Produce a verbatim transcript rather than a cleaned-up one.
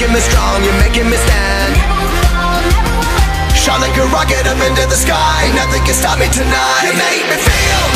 making me strong, you're making me stand. Shine like a rocket up into the sky, nothing can stop me tonight. You make me feel